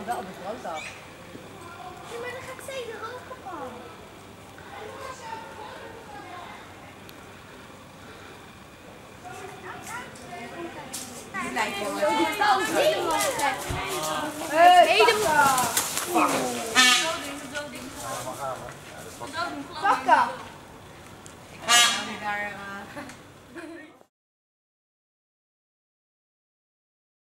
wel op de groot af. Ja, maar dan ga ik zeker roken van. Die lijkt wel Die kous helemaal gek. helemaal. Pakken. Ik ga daar